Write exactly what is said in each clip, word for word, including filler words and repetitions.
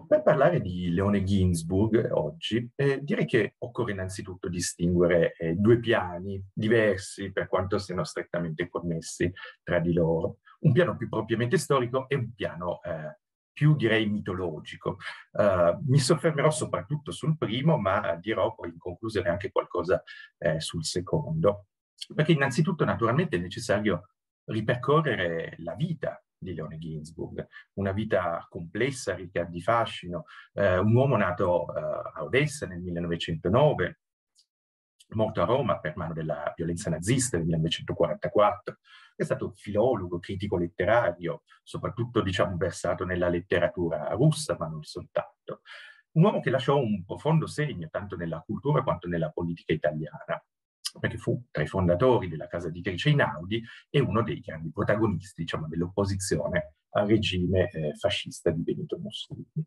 Per parlare di Leone Ginsburg oggi, eh, direi che occorre innanzitutto distinguere eh, due piani diversi per quanto siano strettamente connessi tra di loro. Un piano più propriamente storico e un piano eh, più, direi, mitologico. Uh, mi soffermerò soprattutto sul primo, ma dirò poi in conclusione anche qualcosa eh, sul secondo. Perché innanzitutto, naturalmente, è necessario ripercorrere la vita di Leone Ginsburg, una vita complessa, ricca di fascino, eh, un uomo nato eh, a Odessa nel millenovecentonove, morto a Roma per mano della violenza nazista nel millenovecentoquarantaquattro. È stato filologo, critico letterario, soprattutto diciamo versato nella letteratura russa, ma non soltanto. Un uomo che lasciò un profondo segno tanto nella cultura quanto nella politica italiana, perché fu tra i fondatori della casa editrice Einaudi e uno dei grandi protagonisti, diciamo, dell'opposizione al regime eh, fascista di Benito Mussolini.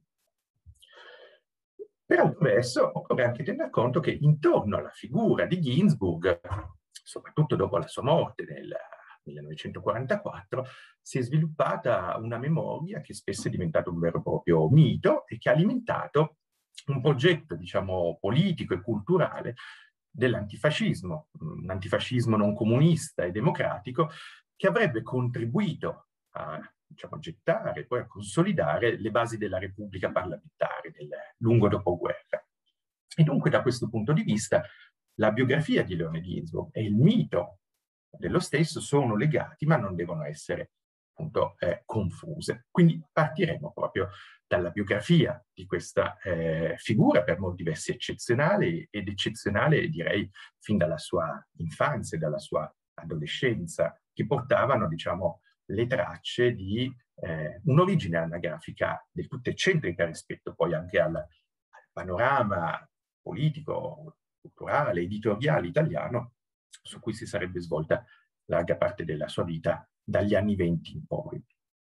Per altro verso, occorre anche tener conto che intorno alla figura di Ginsburg, soprattutto dopo la sua morte nel millenovecentoquarantaquattro, si è sviluppata una memoria che spesso è diventata un vero e proprio mito e che ha alimentato un progetto, diciamo, politico e culturale dell'antifascismo, un antifascismo non comunista e democratico che avrebbe contribuito a, diciamo, a gettare e poi a consolidare le basi della Repubblica parlamentare del lungo dopoguerra. E dunque da questo punto di vista la biografia di Leone Ginsburg e il mito dello stesso sono legati ma non devono essere appunto eh, confuse. Quindi partiremo proprio dalla biografia di questa eh, figura per molti versi eccezionale ed eccezionale direi fin dalla sua infanzia e dalla sua adolescenza, che portavano diciamo le tracce di eh, un'origine anagrafica del tutto eccentrica rispetto poi anche al, al panorama politico, culturale, editoriale italiano su cui si sarebbe svolta larga parte della sua vita dagli anni venti in poi.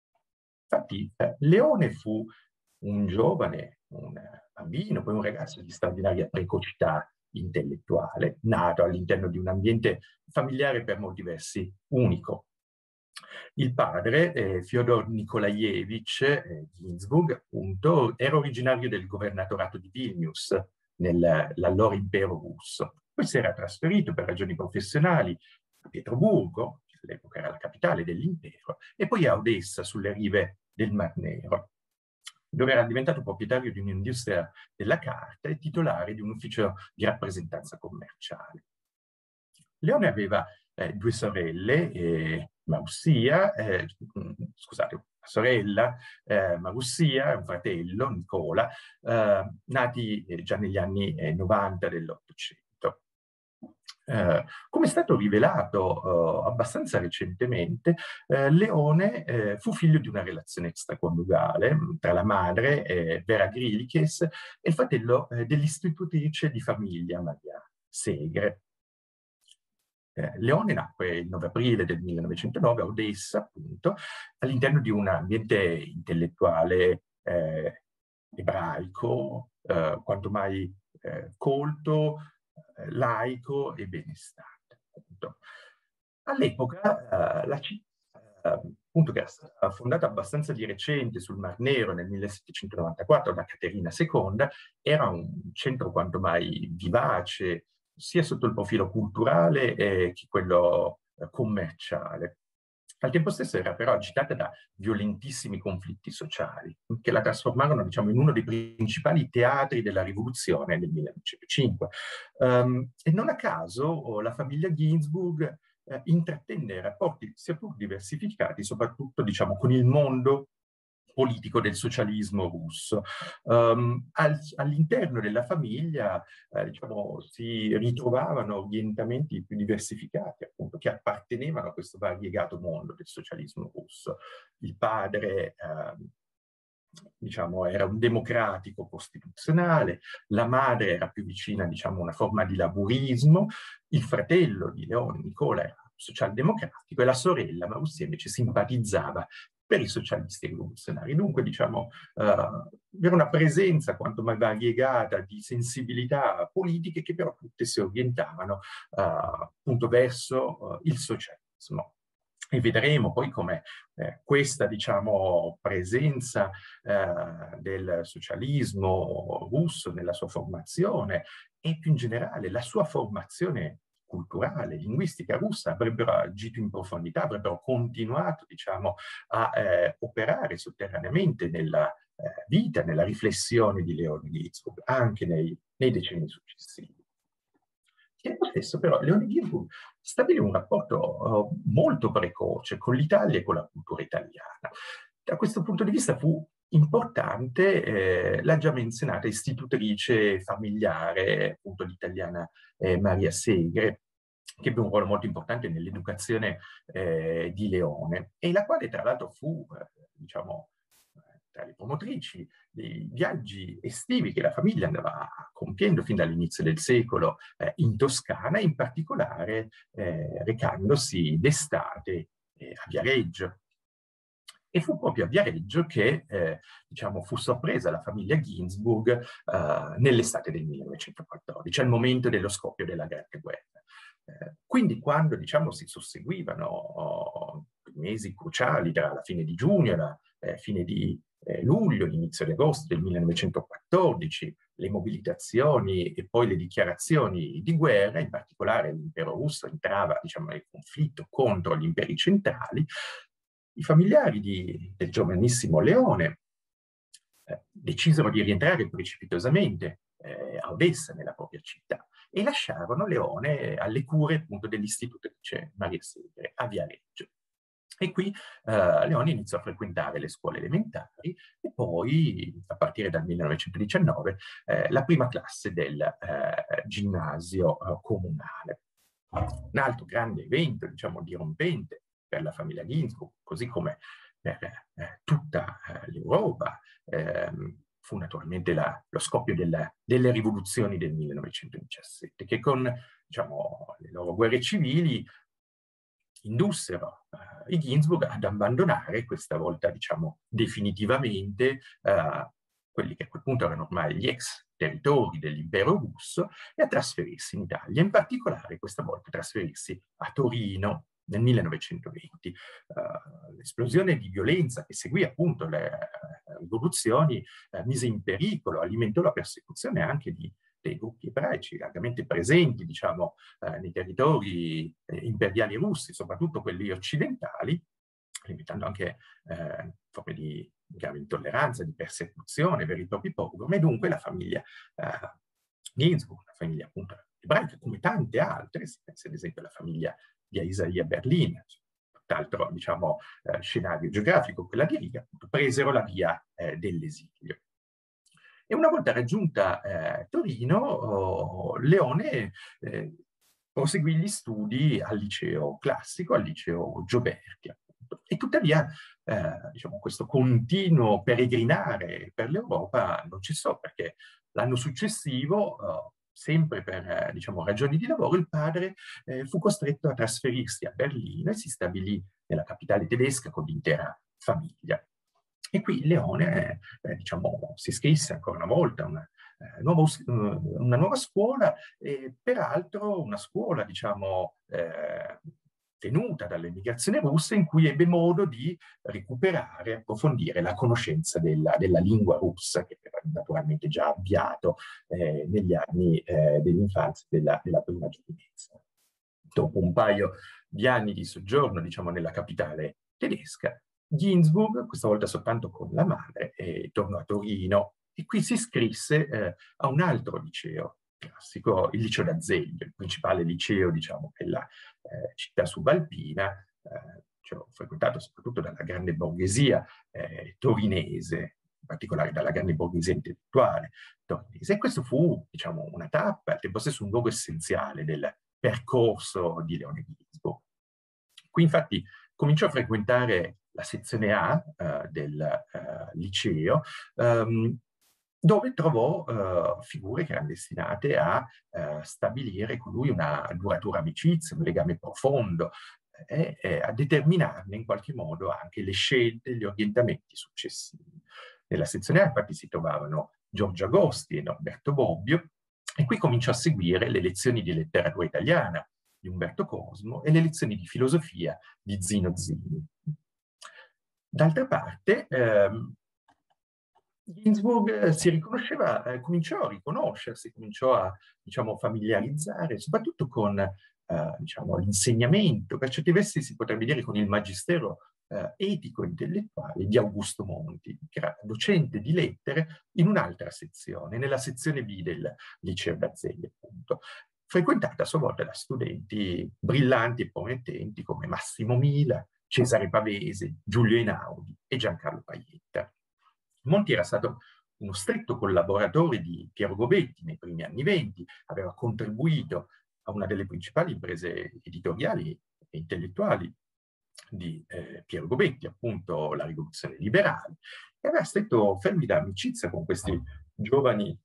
Infatti eh, Leone fu un giovane, un bambino, poi un ragazzo di straordinaria precocità intellettuale, nato all'interno di un ambiente familiare per molti versi unico. Il padre, eh, Fyodor Nikolaevich eh, Ginsburg, appunto, era originario del governatorato di Vilnius, nell'allora impero russo. Poi si era trasferito per ragioni professionali a Pietroburgo, che all'epoca era la capitale dell'impero, e poi a Odessa, sulle rive del Mar Nero, dove era diventato proprietario di un'industria della carta e titolare di un ufficio di rappresentanza commerciale. Leone aveva eh, due sorelle, eh, Marussia, eh, scusate, una sorella, eh, Marussia, e un fratello, Nicola, eh, nati eh, già negli anni eh, novanta dell'Ottocento. Eh, come è stato rivelato eh, abbastanza recentemente, eh, Leone eh, fu figlio di una relazione extraconiugale tra la madre, eh, Vera Grilikes, e il fratello eh, dell'istitutrice di famiglia, Maria Segre. Eh, Leone nacque il nove aprile del millenovecentonove a Odessa, appunto, all'interno di un ambiente intellettuale eh, ebraico, eh, quanto mai eh, colto, eh, laico e benestante. All'epoca eh, la città, eh, appunto, che era stata fondata abbastanza di recente sul Mar Nero nel millesettecentonovantaquattro da Caterina seconda, era un centro quanto mai vivace, sia sotto il profilo culturale eh, che quello eh, commerciale. Al tempo stesso era però agitata da violentissimi conflitti sociali, che la trasformarono, diciamo, in uno dei principali teatri della rivoluzione del millenovecentocinque. Um, e non a caso oh, la famiglia Ginsburg eh, intrattenne rapporti sia pur diversificati, soprattutto, diciamo, con il mondo politico del socialismo russo. Um, al, all'interno della famiglia eh, diciamo, si ritrovavano orientamenti più diversificati, appunto, che appartenevano a questo variegato mondo del socialismo russo. Il padre eh, diciamo, era un democratico costituzionale, la madre era più vicina, diciamo, a una forma di laburismo, il fratello di Leone, Nicola, era socialdemocratico e la sorella, Marussia, invece simpatizzava per i socialisti rivoluzionari. Dunque, diciamo, uh, era una presenza quanto mai variegata di sensibilità politiche che però tutte si orientavano uh, appunto verso uh, il socialismo. E vedremo poi come eh, questa, diciamo, presenza eh, del socialismo russo nella sua formazione e più in generale la sua formazione culturale, linguistica russa avrebbero agito in profondità, avrebbero continuato, diciamo, a eh, operare sotterraneamente nella eh, vita, nella riflessione di Leone Ginsburg, anche nei, nei decenni successivi. Tempo stesso, però, Leone Ginsburg stabilì un rapporto uh, molto precoce con l'Italia e con la cultura italiana. Da questo punto di vista fu importante eh, la già menzionata istitutrice familiare, appunto l'italiana eh, Maria Segre, che ebbe un ruolo molto importante nell'educazione eh, di Leone, e la quale tra l'altro fu, eh, diciamo, tra le promotrici dei viaggi estivi che la famiglia andava compiendo fin dall'inizio del secolo eh, in Toscana, in particolare eh, recandosi d'estate eh, a Viareggio. E fu proprio a Viareggio che eh, diciamo, fu sorpresa la famiglia Ginsburg eh, nell'estate del millenovecentoquattordici, al momento dello scoppio della Grande Guerra. Eh, quindi quando diciamo, si susseguivano oh, i mesi cruciali tra la fine di giugno e la eh, fine di eh, luglio, l'inizio di agosto del millenovecentoquattordici, le mobilitazioni e poi le dichiarazioni di guerra, in particolare l'impero russo entrava diciamo, nel conflitto contro gli imperi centrali, i familiari di, del giovanissimo Leone eh, decisero di rientrare precipitosamente eh, a Odessa, nella propria città, e lasciarono Leone alle cure appunto dell'istitutrice Maria Segre a Viareggio. E qui eh, Leone iniziò a frequentare le scuole elementari e poi, a partire dal millenovecentodiciannove, eh, la prima classe del eh, ginnasio eh, comunale. Un altro grande evento, diciamo, dirompente per la famiglia Ginsburg, così come per eh, tutta eh, l'Europa, ehm, fu naturalmente la, lo scoppio della, delle rivoluzioni del millenovecentodiciassette, che con diciamo, le loro guerre civili indussero uh, i Ginsburg ad abbandonare, questa volta diciamo definitivamente, uh, quelli che a quel punto erano ormai gli ex territori dell'impero russo, e a trasferirsi in Italia, in particolare questa volta trasferirsi a Torino nel millenovecentoventi. Uh, l'esplosione di violenza che seguì appunto le uh, rivoluzioni uh, mise in pericolo, alimentò la persecuzione anche di dei gruppi ebraici largamente presenti, diciamo, eh, nei territori eh, imperiali russi, soprattutto quelli occidentali, limitando anche eh, forme di grave intolleranza, di persecuzione, veri e propri pogrom, e dunque la famiglia eh, Ginsburg, una famiglia appunto ebraica, come tante altre, si pensa ad esempio alla famiglia di Isaia Berlin, tutt'altro diciamo, eh, scenario geografico, quella di Riga, presero la via eh, dell'esilio. E una volta raggiunta eh, Torino, oh, Leone eh, proseguì gli studi al liceo classico, al liceo Gioberti, appunto. E tuttavia, eh, diciamo, questo continuo peregrinare per l'Europa non cessò, perché l'anno successivo, oh, sempre per eh, diciamo, ragioni di lavoro, il padre eh, fu costretto a trasferirsi a Berlino e si stabilì nella capitale tedesca con l'intera famiglia. E qui Leone, eh, diciamo, si iscrisse ancora una volta a una, eh, nuovo, una nuova scuola, e peraltro una scuola, diciamo, eh, tenuta dall'emigrazione russa, in cui ebbe modo di recuperare, approfondire la conoscenza della, della lingua russa, che era naturalmente già avviato eh, negli anni eh, dell'infanzia e della, della prima giovinezza. Dopo un paio di anni di soggiorno, diciamo, nella capitale tedesca, Ginsburg, questa volta soltanto con la madre, eh, tornò a Torino e qui si iscrisse eh, a un altro liceo classico, il liceo d'Azeglio, il principale liceo, diciamo, della eh, città subalpina, eh, cioè, frequentato soprattutto dalla grande borghesia eh, torinese, in particolare dalla grande borghesia intellettuale torinese. E questo fu, diciamo, una tappa, al tempo stesso un luogo essenziale del percorso di Leone Ginsburg. Qui infatti cominciò a frequentare la sezione A eh, del eh, liceo, ehm, dove trovò eh, figure che erano destinate a eh, stabilire con lui una duratura amicizia, un legame profondo, e eh, a determinarne in qualche modo anche le scelte, gli orientamenti successivi. Nella sezione A infatti si trovavano Giorgio Agosti e Norberto Bobbio, e qui cominciò a seguire le lezioni di letteratura italiana di di Umberto Cosmo e le lezioni di filosofia di Zino Zini. D'altra parte, ehm, Ginsburg si riconosceva, eh, cominciò a riconoscersi, cominciò a, diciamo, familiarizzare, soprattutto con, eh, diciamo, l'insegnamento, per certi versi si potrebbe dire con il magistero eh, etico-intellettuale di Augusto Monti, che era docente di lettere in un'altra sezione, nella sezione B del liceo d'Azeglio, appunto, frequentata a sua volta da studenti brillanti e promettenti come Massimo Mila, Cesare Pavese, Giulio Einaudi e Giancarlo Pajetta. Monti era stato uno stretto collaboratore di Piero Gobetti nei primi anni venti, aveva contribuito a una delle principali imprese editoriali e intellettuali di eh, Piero Gobetti, appunto la Rivoluzione Liberale, e aveva stretto fervida amicizia con questi giovani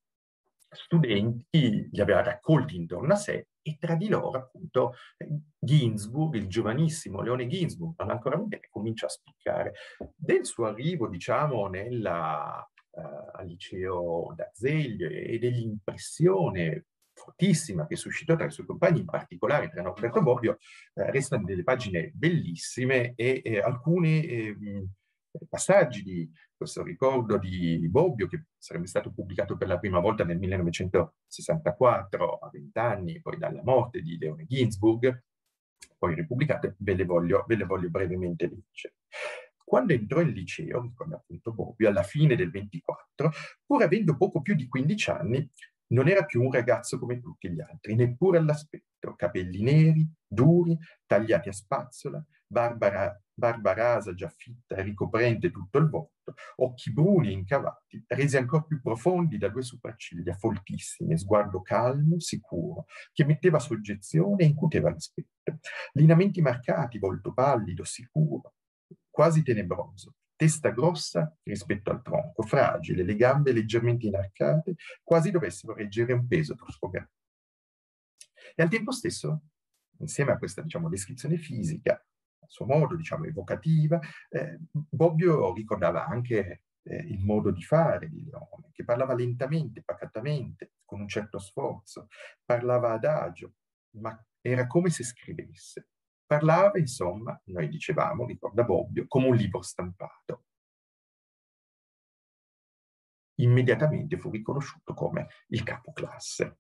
studenti, li aveva raccolti intorno a sé, e tra di loro, appunto, Ginsburg, il giovanissimo Leone Ginsburg, non ancora vedere, comincia a spiccare. Del suo arrivo, diciamo, nella, uh, al liceo d'Azeglio e dell'impressione fortissima che suscitò tra i suoi compagni, in particolare tra Norberto Bobbio, eh, restano delle pagine bellissime e eh, alcuni eh, passaggi di questo ricordo di Bobbio, che sarebbe stato pubblicato per la prima volta nel millenovecentosessantaquattro, a vent'anni, poi dalla morte di Leone Ginsburg, poi ripubblicate, ve le voglio, ve le voglio brevemente leggere. Quando entrò in liceo, ricorda appunto Bobbio, alla fine del ventiquattro, pur avendo poco più di quindici anni, non era più un ragazzo come tutti gli altri, neppure all'aspetto. Capelli neri, duri, tagliati a spazzola, barba, barba rasa già fitta e ricoprente tutto il volto, occhi bruni e incavati, resi ancora più profondi da due sopracciglia foltissime, sguardo calmo, sicuro, che metteva soggezione e incuteva rispetto. Lineamenti marcati, volto pallido, sicuro, quasi tenebroso, testa grossa rispetto al tronco, fragile, le gambe leggermente inarcate, quasi dovessero reggere un peso troppo grande. E al tempo stesso, insieme a questa, diciamo, descrizione fisica, a suo modo, diciamo, evocativa, eh, Bobbio ricordava anche eh, il modo di fare di Leone, che parlava lentamente, pacatamente, con un certo sforzo, parlava adagio, ma era come se scrivesse. Parlava, insomma, noi dicevamo, ricorda Bobbio, come un libro stampato. Immediatamente fu riconosciuto come il capoclasse.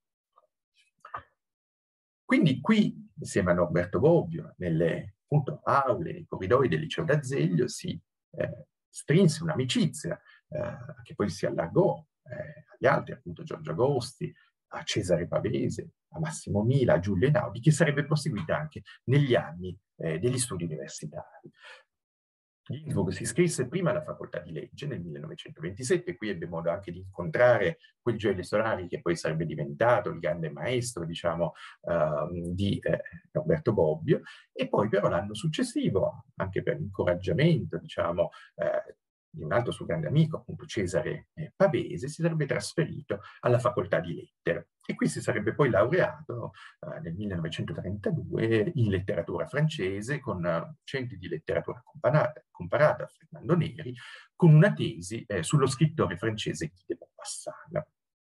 Quindi qui, insieme a Norberto Bobbio, nelle appunto, aule, nei corridoi del liceo d'Azeglio, si eh, strinse un'amicizia eh, che poi si allargò eh, agli altri, appunto Giorgio Agosti, a Cesare Pavese, a Massimo Mila, a Giulio Einaudi, che sarebbe proseguita anche negli anni eh, degli studi universitari. Ginsburg si iscrisse prima alla facoltà di legge nel millenovecentoventisette, qui ebbe modo anche di incontrare quel Gioele Solari che poi sarebbe diventato il grande maestro, diciamo, uh, di eh, Norberto Bobbio, e poi però l'anno successivo, anche per incoraggiamento, diciamo, eh, di un altro suo grande amico, appunto Cesare eh, Pavese, si sarebbe trasferito alla facoltà di lettere. E qui si sarebbe poi laureato eh, nel millenovecentotrentadue in letteratura francese con uh, centri di letteratura comparata, comparata a Fernando Neri, con una tesi eh, sullo scrittore francese Guy de Maupassant.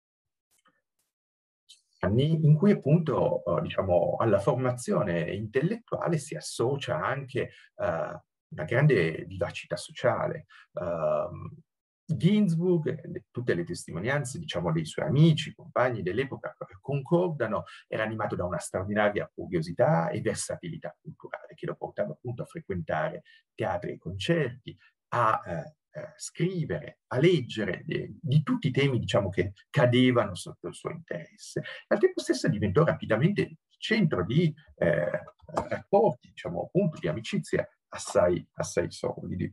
Anni in cui appunto uh, diciamo, alla formazione intellettuale si associa anche uh, una grande vivacità sociale. Uh, Ginsburg, tutte le testimonianze, diciamo, dei suoi amici, compagni dell'epoca concordano, era animato da una straordinaria curiosità e versatilità culturale che lo portava appunto a frequentare teatri e concerti, a eh, eh, scrivere, a leggere eh, di tutti i temi, diciamo, che cadevano sotto il suo interesse. Al tempo stesso diventò rapidamente centro di eh, rapporti, diciamo, appunto, di amicizia assai, assai solidi.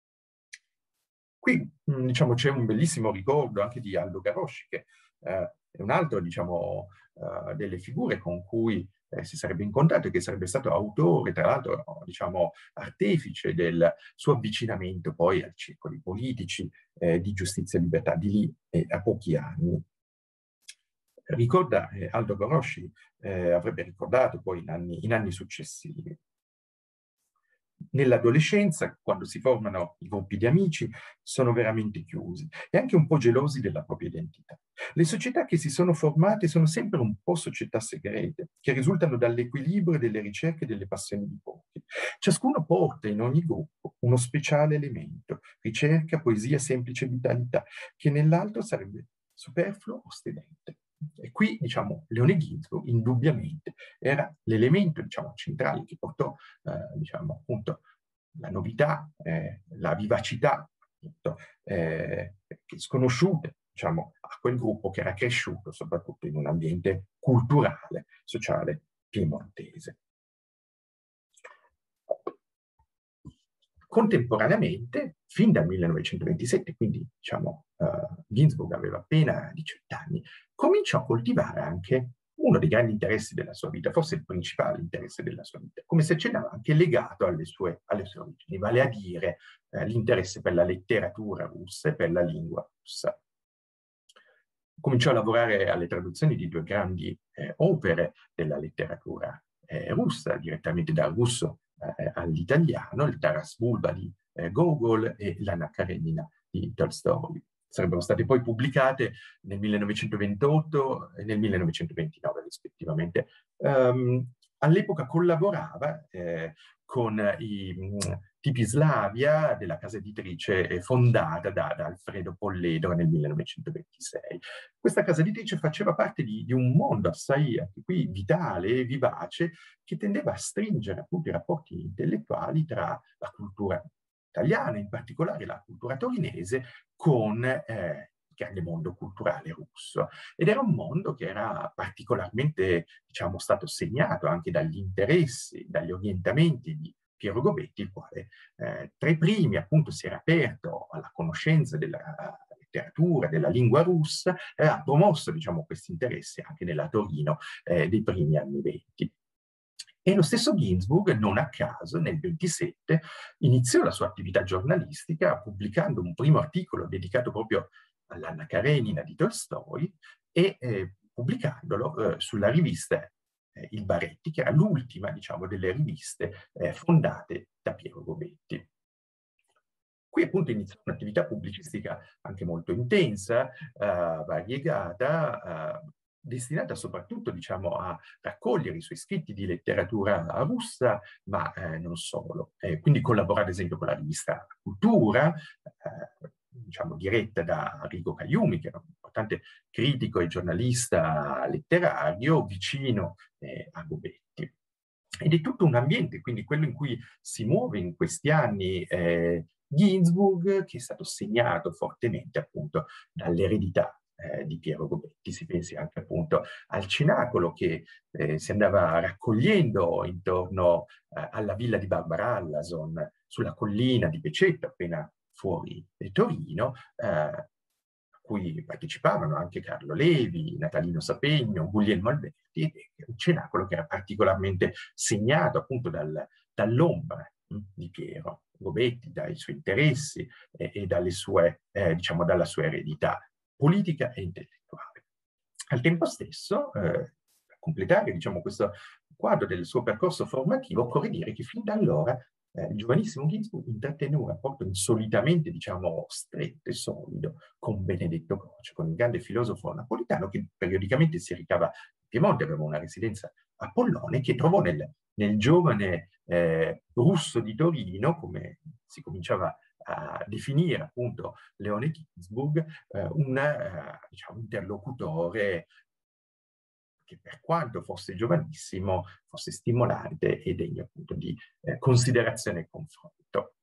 Qui, diciamo, c'è un bellissimo ricordo anche di Aldo Garosci, che eh, è un altro, diciamo, uh, delle figure con cui eh, si sarebbe incontrato e che sarebbe stato autore, tra l'altro, diciamo, artefice del suo avvicinamento poi ai circoli politici eh, di giustizia e libertà, di lì eh, a pochi anni. Ricorda, eh, Aldo Garosci eh, avrebbe ricordato poi in anni, in anni successivi. Nell'adolescenza, quando si formano i gruppi di amici, sono veramente chiusi e anche un po' gelosi della propria identità. Le società che si sono formate sono sempre un po' società segrete, che risultano dall'equilibrio delle ricerche e delle passioni di pochi. Ciascuno porta in ogni gruppo uno speciale elemento, ricerca, poesia, semplice vitalità, che nell'altro sarebbe superfluo o stridente. E qui, diciamo, Leone Ginsburg indubbiamente era l'elemento, diciamo, centrale che portò, eh, diciamo, appunto, la novità, eh, la vivacità, appunto, eh, sconosciute, diciamo, a quel gruppo che era cresciuto soprattutto in un ambiente culturale, sociale piemontese. Contemporaneamente, fin dal millenovecentoventisette, quindi diciamo uh, Ginsburg aveva appena diciotto anni, cominciò a coltivare anche uno dei grandi interessi della sua vita, forse il principale interesse della sua vita, come se ce l'aveva anche legato alle sue, alle sue origini, vale a dire eh, l'interesse per la letteratura russa e per la lingua russa. Cominciò a lavorare alle traduzioni di due grandi eh, opere della letteratura eh, russa, direttamente dal russo eh, all'italiano, il Taras Bulba di eh, Gogol e l'Anna Karenina di Tolstoi. Sarebbero state poi pubblicate nel millenovecentoventotto e nel millenovecentoventinove rispettivamente. Um, all'epoca collaborava eh, con i mh, Tipi Slavia della casa editrice fondata da, da Alfredo Polledro nel millenovecentoventisei. Questa casa editrice faceva parte di, di un mondo assai anche qui vitale e vivace che tendeva a stringere appunto i rapporti intellettuali tra la cultura italiana, in particolare la cultura torinese, con eh, il grande mondo culturale russo. Ed era un mondo che era particolarmente, diciamo, stato segnato anche dagli interessi, dagli orientamenti di Piero Gobetti, il quale eh, tra i primi appunto si era aperto alla conoscenza della letteratura, della lingua russa, e ha promosso, diciamo, questi interessi anche nella Torino eh, dei primi anni venti. E lo stesso Ginsburg, non a caso, nel ventisette, iniziò la sua attività giornalistica pubblicando un primo articolo dedicato proprio all'Anna Karenina di Tolstoi e eh, pubblicandolo eh, sulla rivista eh, Il Baretti, che era l'ultima, diciamo, delle riviste eh, fondate da Piero Gobetti. Qui appunto iniziò un'attività pubblicistica anche molto intensa, eh, variegata, eh, destinata soprattutto, diciamo, a raccogliere i suoi scritti di letteratura russa, ma eh, non solo. Eh, quindi collabora ad esempio con la rivista Cultura, eh, diciamo diretta da Arrigo Caiumi, che era un importante critico e giornalista letterario, vicino eh, a Gobetti. Ed è tutto un ambiente, quindi quello in cui si muove in questi anni eh, Ginsburg, che è stato segnato fortemente appunto dall'eredità eh, di Piero Gobetti. Si pensi anche appunto al cenacolo che eh, si andava raccogliendo intorno eh, alla villa di Barbara Allason, sulla collina di Pecetto, appena fuori di Torino, eh, a cui partecipavano anche Carlo Levi, Natalino Sapegno, Guglielmo Alberti, un cenacolo che era particolarmente segnato appunto dal, dall'ombra di Piero Gobetti, dai suoi interessi eh, e dalle sue, eh, diciamo, dalla sua eredità politica e intellettuale. Al tempo stesso, eh, per completare, diciamo, questo quadro del suo percorso formativo, occorre dire che fin da allora eh, il giovanissimo Ginsburg intrattenne un rapporto insolitamente, diciamo, stretto e solido con Benedetto Croce, con il grande filosofo napolitano che periodicamente si recava in Piemonte, aveva una residenza a Pollone, che trovò nel, nel giovane eh, russo di Torino, come si cominciava a definire appunto Leone Ginsburg, eh, un eh, diciamo, interlocutore che per quanto fosse giovanissimo, fosse stimolante e degno appunto di eh, considerazione e confronto.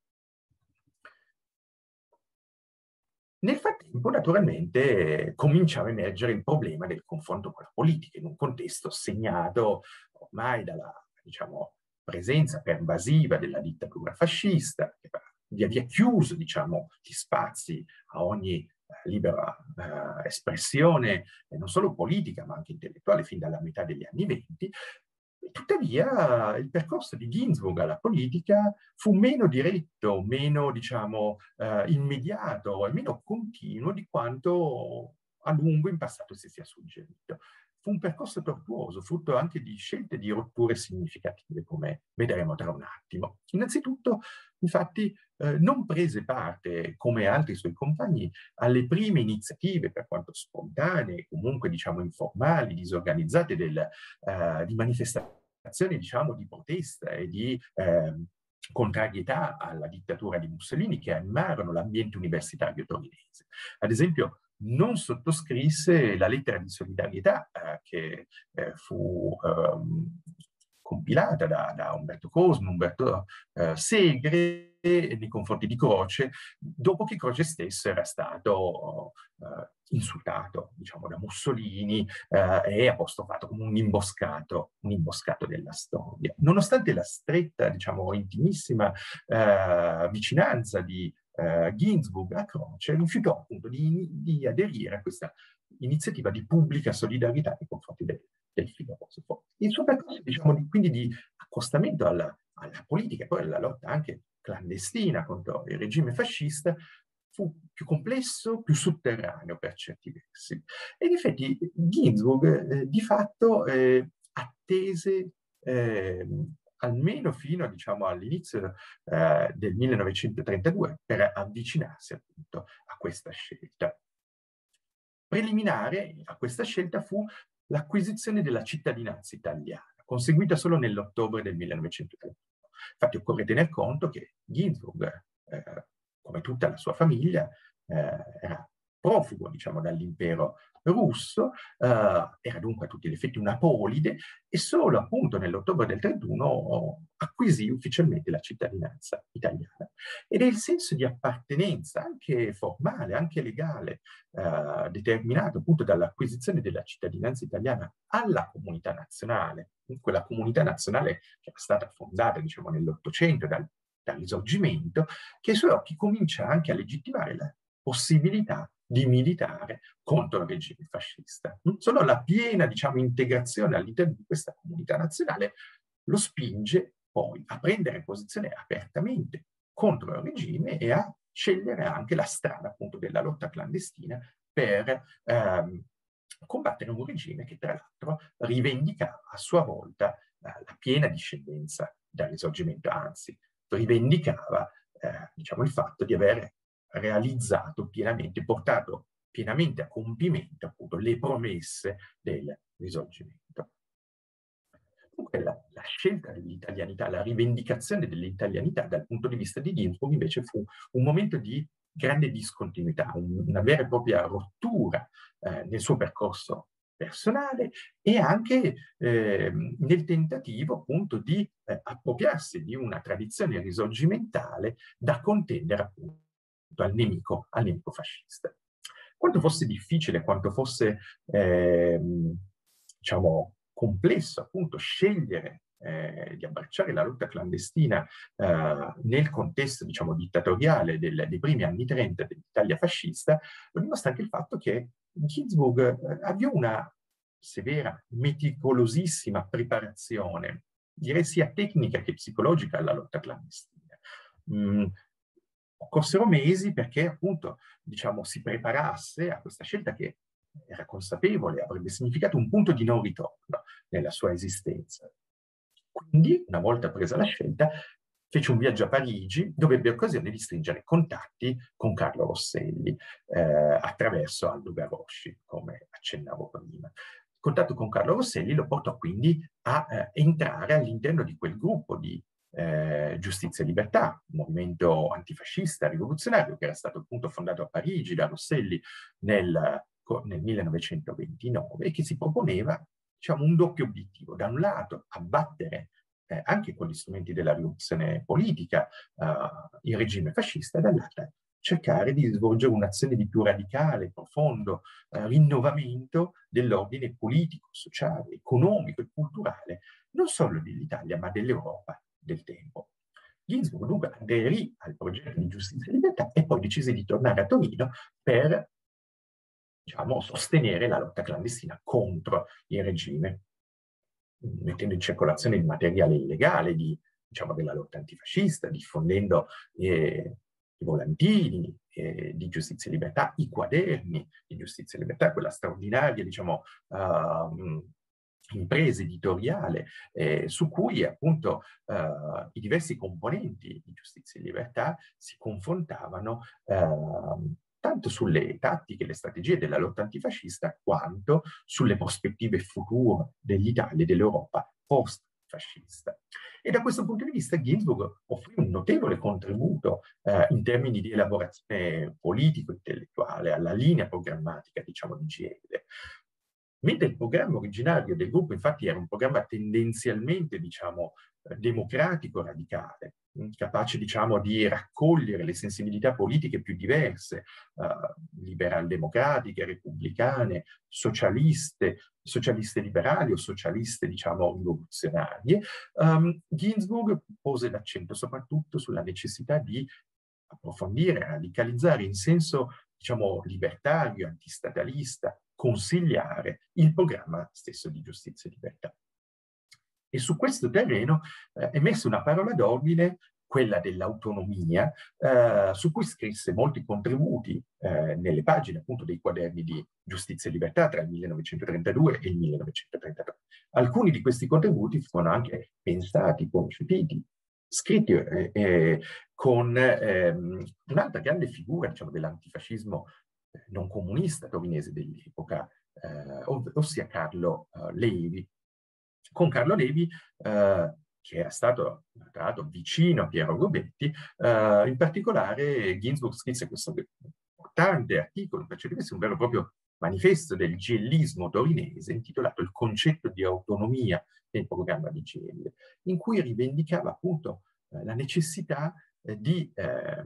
Nel frattempo, naturalmente, eh, cominciava a emergere il problema del confronto con la politica, in un contesto segnato ormai dalla, diciamo, presenza pervasiva della dittatura fascista, che aveva via via chiuso, diciamo, gli spazi a ogni libera eh, espressione, eh, non solo politica, ma anche intellettuale, fin dalla metà degli anni venti. Tuttavia, il percorso di Ginsburg alla politica fu meno diretto, meno, diciamo, eh, immediato e meno continuo di quanto a lungo in passato si sia suggerito. fu un percorso tortuoso, frutto anche di scelte di rotture significative, come vedremo tra un attimo. Innanzitutto, infatti, eh, non prese parte, come altri suoi compagni, alle prime iniziative, per quanto spontanee, comunque diciamo informali, disorganizzate, del, eh, di manifestazioni diciamo di protesta e di eh, contrarietà alla dittatura di Mussolini che animarono l'ambiente universitario torinese. Ad esempio, non sottoscrisse la lettera di solidarietà eh, che eh, fu eh, compilata da, da Umberto Cosmo, Umberto eh, Segre nei confronti di Croce, dopo che Croce stesso era stato eh, insultato, diciamo, da Mussolini eh, e apostrofato come un imboscato, un imboscato della storia. Nonostante la stretta, diciamo, intimissima eh, vicinanza di Uh, Ginsburg a Croce, rifiutò appunto di, di aderire a questa iniziativa di pubblica solidarietà nei confronti del, del filosofo. Il suo percorso, diciamo, di, quindi di accostamento alla, alla politica e poi alla lotta anche clandestina contro il regime fascista fu più complesso, più sotterraneo per certi versi. E in effetti Ginsburg eh, di fatto eh, attese eh, almeno fino diciamo, all'inizio eh, del millenovecentotrentadue, per avvicinarsi appunto a questa scelta. Preliminare a questa scelta fu l'acquisizione della cittadinanza italiana, conseguita solo nell'ottobre del millenovecentotrentuno. Infatti occorre tener conto che Ginsburg, eh, come tutta la sua famiglia, eh, era profugo, diciamo, dall'impero russo, eh, era dunque a tutti gli effetti una polide, e solo appunto nell'ottobre del trentuno acquisì ufficialmente la cittadinanza italiana. Ed è il senso di appartenenza, anche formale, anche legale, eh, determinato appunto dall'acquisizione della cittadinanza italiana alla comunità nazionale, quella comunità nazionale che era stata fondata, diciamo, nell'Ottocento dal, dal Risorgimento, che ai suoi occhi comincia anche a legittimare la possibilità di militare contro il regime fascista. Solo la piena, diciamo, integrazione all'interno di questa comunità nazionale lo spinge poi a prendere posizione apertamente contro il regime e a scegliere anche la strada appunto della lotta clandestina per ehm, combattere un regime che tra l'altro rivendicava a sua volta eh, la piena discendenza dal Risorgimento, anzi rivendicava eh, diciamo, il fatto di aver realizzato pienamente, portato pienamente a compimento appunto le promesse del Risorgimento. Dunque la, la scelta dell'italianità, la rivendicazione dell'italianità dal punto di vista di Ginsburg invece fu un momento di grande discontinuità, un, una vera e propria rottura eh, nel suo percorso personale e anche eh, nel tentativo appunto di eh, appropriarsi di una tradizione risorgimentale da contendere appunto al nemico, al nemico fascista. Quanto fosse difficile, quanto fosse eh, diciamo complesso appunto scegliere eh, di abbracciare la lotta clandestina eh, nel contesto diciamo dittatoriale del, dei primi anni trenta dell'Italia fascista, lo dimostra anche il fatto che Ginsburg eh, avviò una severa, meticolosissima preparazione, direi sia tecnica che psicologica, alla lotta clandestina. Mm, Occorsero mesi perché appunto diciamo, si preparasse a questa scelta che era consapevole, avrebbe significato un punto di non ritorno nella sua esistenza. Quindi, una volta presa la scelta, fece un viaggio a Parigi dove ebbe occasione di stringere contatti con Carlo Rosselli eh, attraverso Aldo Garosci, come accennavo prima. Il contatto con Carlo Rosselli lo portò quindi a eh, entrare all'interno di quel gruppo di eh, Giustizia e Libertà, un movimento antifascista rivoluzionario che era stato appunto fondato a Parigi da Rosselli nel, nel millenovecentoventinove e che si proponeva diciamo, un doppio obiettivo. Da un lato abbattere eh, anche con gli strumenti della rivoluzione politica eh, il regime fascista, e dall'altra cercare di svolgere un'azione di più radicale, profondo eh, rinnovamento dell'ordine politico, sociale, economico e culturale, non solo dell'Italia ma dell'Europa del tempo. Ginsburg dunque aderì al progetto di Giustizia e Libertà e poi decise di tornare a Torino per diciamo, sostenere la lotta clandestina contro il regime, mettendo in circolazione il materiale illegale di, diciamo, della lotta antifascista, diffondendo eh, i volantini eh, di Giustizia e Libertà, i quaderni di Giustizia e Libertà, quella straordinaria, diciamo, uh, impresa editoriale eh, su cui appunto uh, i diversi componenti di Giustizia e Libertà si confrontavano uh, tanto sulle tattiche e le strategie della lotta antifascista, quanto sulle prospettive future dell'Italia e dell'Europa post-fascista. E da questo punto di vista Ginsburg offrì un notevole contributo eh, in termini di elaborazione politico-intellettuale alla linea programmatica, diciamo, di G L. Mentre il programma originario del gruppo, infatti, era un programma tendenzialmente, diciamo, democratico radicale, capace, diciamo, di raccogliere le sensibilità politiche più diverse, uh, liberal-democratiche, repubblicane, socialiste, socialiste liberali o socialiste, diciamo, rivoluzionarie, um, Ginsburg pose l'accento soprattutto sulla necessità di approfondire, radicalizzare in senso, diciamo, libertario, antistatalista, consigliare il programma stesso di Giustizia e Libertà. E su questo terreno eh, è messa una parola d'ordine, quella dell'autonomia, eh, su cui scrisse molti contributi eh, nelle pagine appunto dei quaderni di Giustizia e Libertà tra il millenovecentotrentadue e il millenovecentotrentatré. Alcuni di questi contributi furono anche pensati, concepiti, scritti eh, eh, con ehm, un'altra grande figura, diciamo, dell'antifascismo non comunista torinese dell'epoca, eh, ov ossia Carlo eh, Levi. Con Carlo Levi, eh, che era stato tra l'altro vicino a Piero Gobetti, eh, in particolare Ginsburg scrisse questo importante articolo, per certi versi un vero e proprio manifesto del giellismo torinese, intitolato Il concetto di autonomia nel programma di G L, in cui rivendicava appunto eh, la necessità eh, di eh,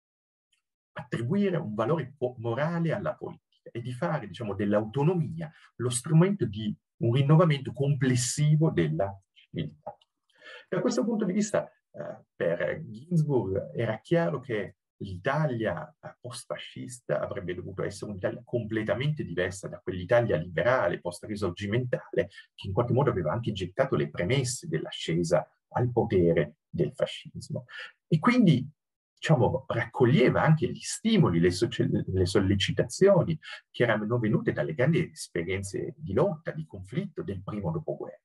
attribuire un valore morale alla politica e di fare, diciamo, dell'autonomia lo strumento di un rinnovamento complessivo della civiltà. Da questo punto di vista, eh, per Ginsburg era chiaro che l'Italia post-fascista avrebbe dovuto essere un'Italia completamente diversa da quell'Italia liberale, post-risorgimentale, che in qualche modo aveva anche gettato le premesse dell'ascesa al potere del fascismo. E quindi, diciamo, raccoglieva anche gli stimoli, le, le sollecitazioni che erano venute dalle grandi esperienze di lotta, di conflitto del primo dopoguerra.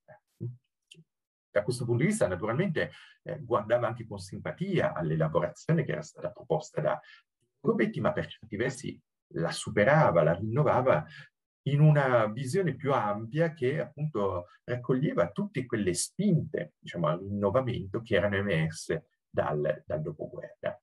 Da questo punto di vista, naturalmente, eh, guardava anche con simpatia all'elaborazione che era stata proposta da Gobetti, ma per certi versi la superava, la rinnovava in una visione più ampia che appunto raccoglieva tutte quelle spinte, diciamo, al rinnovamento che erano emerse dal, dal dopoguerra.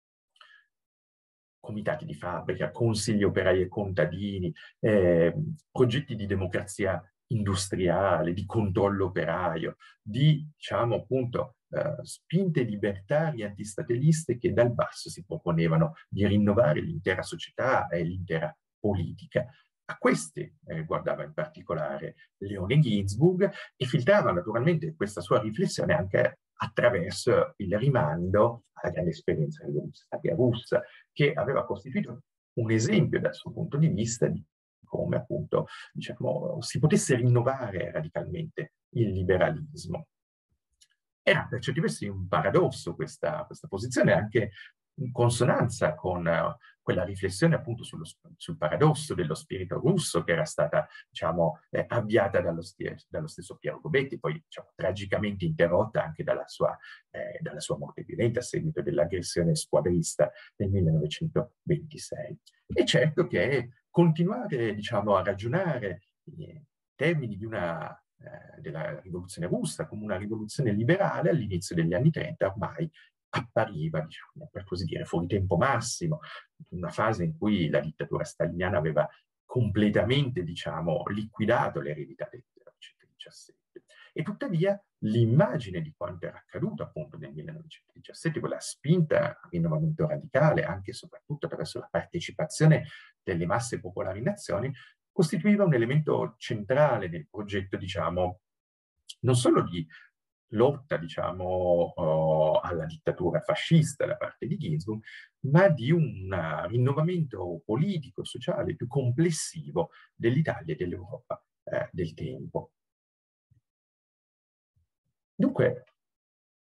Comitati di fabbrica, consigli operai e contadini, eh, progetti di democrazia industriale, di controllo operaio, di, diciamo, appunto, eh, spinte libertarie antistataliste che dal basso si proponevano di rinnovare l'intera società e l'intera politica. A questi eh, guardava in particolare Leone Ginsburg e filtrava naturalmente questa sua riflessione anche attraverso il rimando alla grande esperienza rivoluzionaria russa, che aveva costituito un esempio dal suo punto di vista di come appunto, diciamo, si potesse rinnovare radicalmente il liberalismo. Era per certi versi un paradosso questa, questa posizione, anche in consonanza con uh, quella riflessione appunto sullo, sul paradosso dello spirito russo che era stata, diciamo, eh, avviata dallo, dallo stesso Piero Gobetti, poi, diciamo, tragicamente interrotta anche dalla sua, eh, dalla sua morte violenta a seguito dell'aggressione squadrista del millenovecentoventisei. E certo che continuare, diciamo, a ragionare in termini di una eh, della rivoluzione russa come una rivoluzione liberale all'inizio degli anni trenta ormai appariva, diciamo, per così dire, fuori tempo massimo, una fase in cui la dittatura staliniana aveva completamente, diciamo, liquidato l'eredità del millenovecentodiciassette. E tuttavia l'immagine di quanto era accaduto appunto nel millenovecentodiciassette, quella spinta al rinnovamento radicale, anche e soprattutto attraverso la partecipazione delle masse popolari in azioni, costituiva un elemento centrale nel progetto, diciamo, non solo di lotta, diciamo, uh, alla dittatura fascista da parte di Ginsburg, ma di un uh, rinnovamento politico, sociale più complessivo dell'Italia e dell'Europa uh, del tempo. Dunque,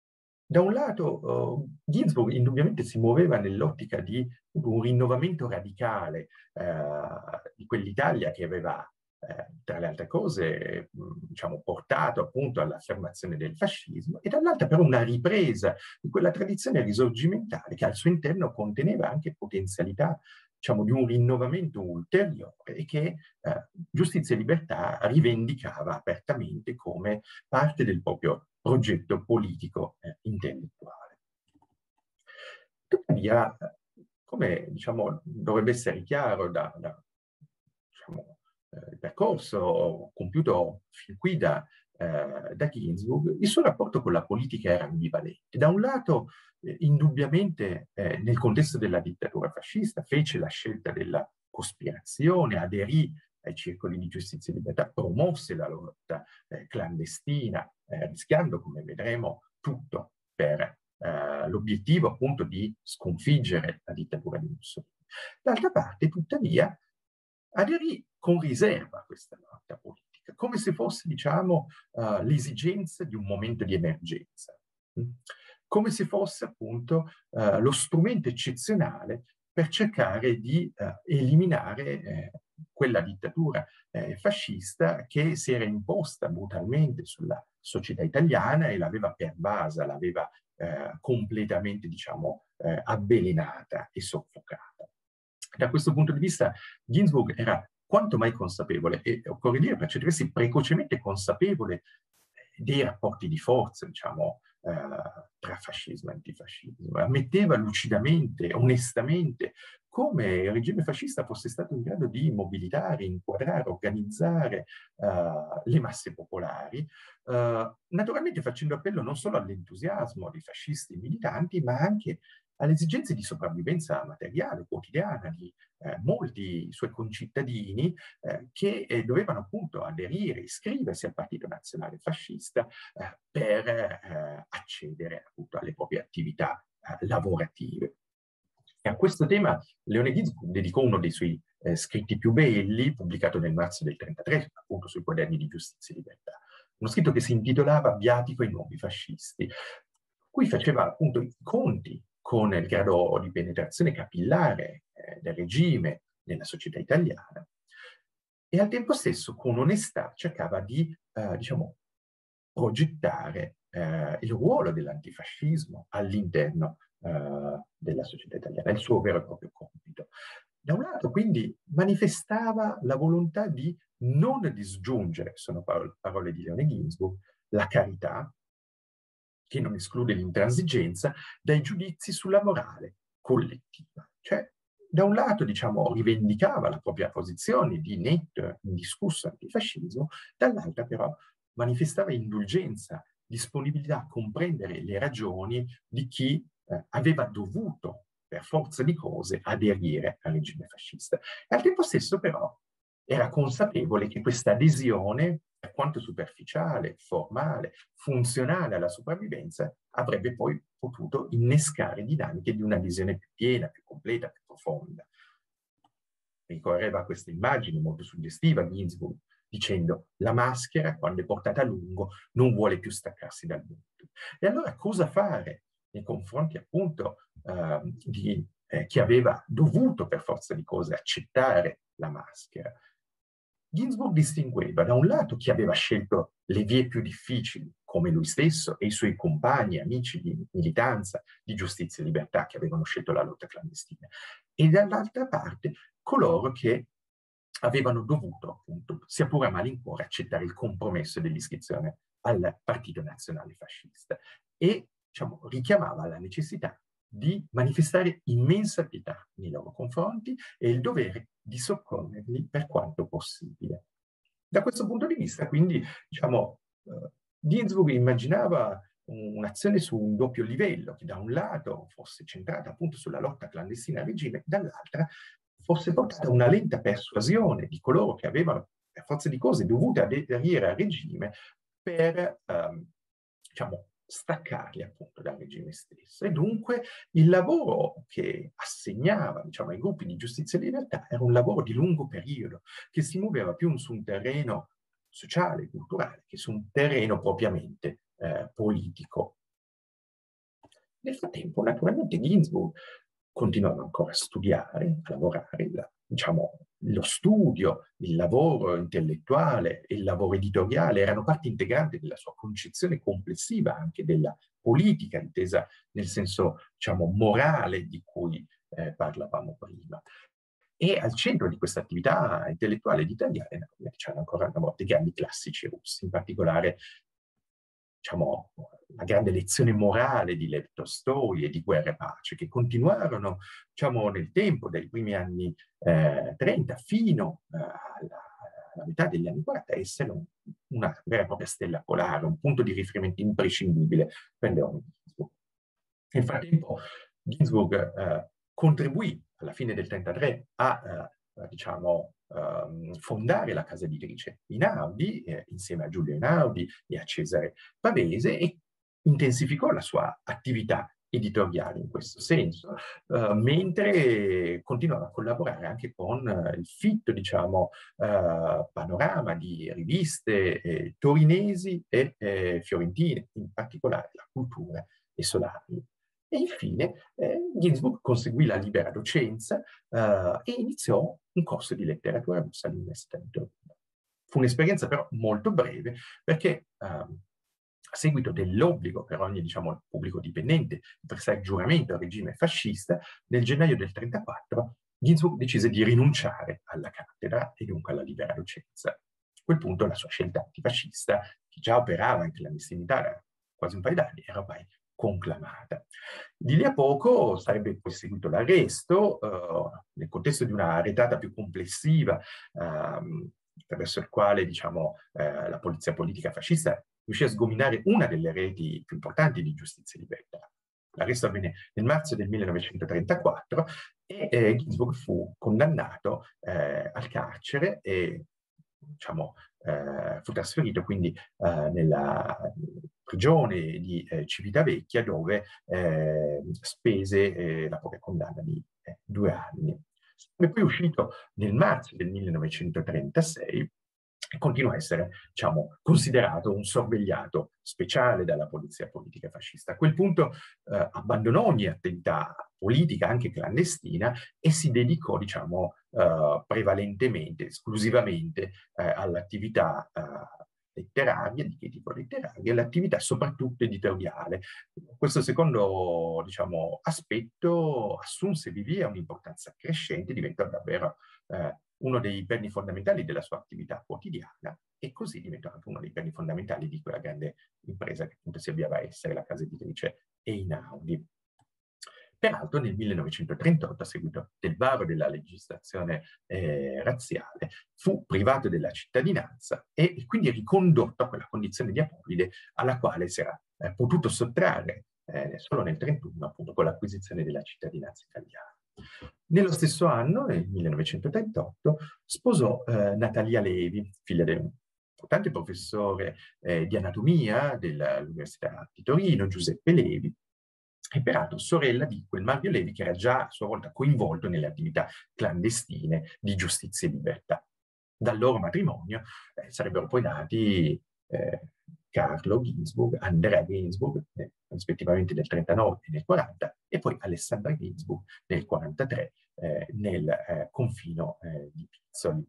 Da un lato, uh, Ginsburg indubbiamente si muoveva nell'ottica di un rinnovamento radicale uh, di quell'Italia che aveva, uh, tra le altre cose, mh, diciamo, portato appunto all'affermazione del fascismo, e dall'altra però una ripresa di quella tradizione risorgimentale che al suo interno conteneva anche potenzialità, diciamo, di un rinnovamento ulteriore e che uh, Giustizia e Libertà rivendicava apertamente come parte del proprio progetto politico eh, intellettuale. Tuttavia, come diciamo, dovrebbe essere chiaro da, da diciamo, eh, il percorso compiuto fin qui da, eh, da Ginsburg, il suo rapporto con la politica era ambivalente. Da un lato, eh, indubbiamente, eh, nel contesto della dittatura fascista, fece la scelta della cospirazione, aderì ai circoli di giustizia e libertà, promosse la lotta eh, clandestina, eh, rischiando, come vedremo, tutto per eh, l'obiettivo appunto di sconfiggere la dittatura di Mussolini. D'altra parte, tuttavia, aderì con riserva a questa lotta politica, come se fosse, diciamo, uh, l'esigenza di un momento di emergenza, come se fosse appunto uh, lo strumento eccezionale per cercare di uh, eliminare eh, quella dittatura eh, fascista che si era imposta brutalmente sulla società italiana e l'aveva pervasa, l'aveva eh, completamente, diciamo, eh, avvelenata e soffocata. Da questo punto di vista, Ginsburg era quanto mai consapevole, e occorre dire per certi versi precocemente consapevole dei rapporti di forza, diciamo, eh, tra fascismo e antifascismo. Ammetteva lucidamente, onestamente, come il regime fascista fosse stato in grado di mobilitare, inquadrare, organizzare uh, le masse popolari, uh, naturalmente facendo appello non solo all'entusiasmo dei fascisti militanti, ma anche alle esigenze di sopravvivenza materiale, quotidiana di eh, molti suoi concittadini eh, che eh, dovevano appunto aderire, iscriversi al Partito Nazionale Fascista eh, per eh, accedere appunto alle proprie attività eh, lavorative. E a questo tema Leone Ginsburg dedicò uno dei suoi eh, scritti più belli, pubblicato nel marzo del trentatré, appunto sui quaderni di Giustizia e Libertà. Uno scritto che si intitolava Viatico ai nuovi fascisti, cui faceva appunto i conti con il grado di penetrazione capillare eh, del regime nella società italiana e al tempo stesso con onestà cercava di, eh, diciamo, progettare eh, il ruolo dell'antifascismo all'interno eh, della società italiana, il suo vero e proprio compito. Da un lato, quindi, manifestava la volontà di non disgiungere, sono parole, parole di Leone Ginsburg, la carità, che non esclude l'intransigenza, dai giudizi sulla morale collettiva. Cioè, da un lato, diciamo, rivendicava la propria posizione di netto, indiscusso antifascismo, dall'altra però manifestava indulgenza, disponibilità a comprendere le ragioni di chi eh, aveva dovuto, per forza di cose, aderire al regime fascista. E al tempo stesso, però, era consapevole che questa adesione, per quanto superficiale, formale, funzionale alla sopravvivenza, avrebbe poi potuto innescare dinamiche di un'adesione più piena, più completa, più profonda. Ricorreva questa immagine molto suggestiva di Ginsburg, dicendo la maschera, quando è portata a lungo, non vuole più staccarsi dal mondo. E allora cosa fare nei confronti appunto eh, di eh, chi aveva dovuto per forza di cose accettare la maschera? Ginsburg distingueva da un lato chi aveva scelto le vie più difficili, come lui stesso e i suoi compagni, amici di militanza, di giustizia e libertà, che avevano scelto la lotta clandestina, e dall'altra parte coloro che avevano dovuto, appunto, sia pure a malincuore, accettare il compromesso dell'iscrizione al Partito Nazionale Fascista e, diciamo, richiamava la necessità di manifestare immensa pietà nei loro confronti e il dovere di soccorrerli per quanto possibile. Da questo punto di vista, quindi, diciamo, eh, Ginsburg immaginava un'azione su un doppio livello, che da un lato fosse centrata appunto sulla lotta clandestina al regime, dall'altra fosse portata a una lenta persuasione di coloro che avevano, per forza di cose, dovuto aderire al regime per, ehm, diciamo, staccarli appunto dal regime stesso. E dunque il lavoro che assegnava, diciamo, ai gruppi di giustizia e libertà era un lavoro di lungo periodo, che si muoveva più su un terreno sociale, culturale, che su un terreno propriamente eh, politico. Nel frattempo, naturalmente, Ginsburg continuava ancora a studiare, a lavorare, la, diciamo, lo studio, il lavoro intellettuale e il lavoro editoriale erano parte integrante della sua concezione complessiva anche della politica, intesa nel senso, diciamo, morale di cui eh, parlavamo prima. E al centro di questa attività intellettuale editoriale c'erano ancora una volta i grandi classici russi, in particolare, diciamo, la grande lezione morale di Lev Tolstoi e di Guerra e Pace, che continuarono, diciamo, nel tempo, dai primi anni eh, trenta fino eh, alla, alla metà degli anni quaranta, essere un, una vera e propria stella polare, un punto di riferimento imprescindibile per Leonid Ginsburg. Nel frattempo, Ginsburg eh, contribuì alla fine del trentatré a, eh, diciamo, eh, fondare la casa editrice Einaudi, eh, insieme a Giulio Einaudi e a Cesare Pavese, e intensificò la sua attività editoriale in questo senso, eh, mentre continuava a collaborare anche con eh, il fitto, diciamo, eh, panorama di riviste eh, torinesi e eh, fiorentine, in particolare La Cultura e Solari. E infine eh, Ginsburg conseguì la libera docenza eh, e iniziò un corso di letteratura russa all'Università di Torino. Fu un'esperienza però molto breve, perché eh, a seguito dell'obbligo per ogni, diciamo, pubblico dipendente di prestare il giuramento al regime fascista, nel gennaio del trentaquattro Ginsburg decise di rinunciare alla cattedra e dunque alla libera docenza. A quel punto la sua scelta antifascista, che già operava in clandestinità da quasi un paio d'anni, era ormai conclamata. Di lì a poco sarebbe poi seguito l'arresto, eh, nel contesto di una retata più complessiva, eh, attraverso il quale, diciamo, eh, la polizia politica fascista riuscì a sgominare una delle reti più importanti di giustizia e libertà. L'arresto avvenne nel marzo del millenovecentotrentaquattro e eh, Ginsburg fu condannato eh, al carcere e, diciamo, eh, fu trasferito quindi eh, nella prigione di eh, Civitavecchia, dove eh, spese eh, la propria condanna di eh, due anni. È poi uscito nel marzo del millenovecentotrentasei e continua a essere, diciamo, considerato un sorvegliato speciale dalla polizia politica fascista. A quel punto eh, abbandonò ogni attività politica, anche clandestina, e si dedicò, diciamo, eh, prevalentemente, esclusivamente eh, all'attività eh, letteraria, di critico letterario, e all'attività soprattutto editoriale. Questo secondo, diciamo, aspetto assunse di via un'importanza crescente, diventò davvero eh, uno dei perni fondamentali della sua attività quotidiana, e così diventò anche uno dei perni fondamentali di quella grande impresa che appunto si avviava a essere la casa editrice Einaudi. Peraltro nel millenovecentotrentotto, a seguito del varo della legislazione eh, razziale, fu privato della cittadinanza e, e quindi ricondotto a quella condizione di apolide alla quale si era eh, potuto sottrarre eh, solo nel trentuno, appunto, con l'acquisizione della cittadinanza italiana. Nello stesso anno, nel millenovecentotrentotto, sposò eh, Natalia Levi, figlia di un importante professore eh, di anatomia dell'Università di Torino, Giuseppe Levi, e peraltro sorella di quel Mario Levi che era già a sua volta coinvolto nelle attività clandestine di giustizia e libertà. Dal loro matrimonio eh, sarebbero poi nati eh, Carlo Ginzburg, Andrea Ginzburg, eh, rispettivamente nel trentanove e nel quaranta, e poi Alessandra Ginzburg nel quarantatré, eh, nel eh, confino eh, di Pizzoli.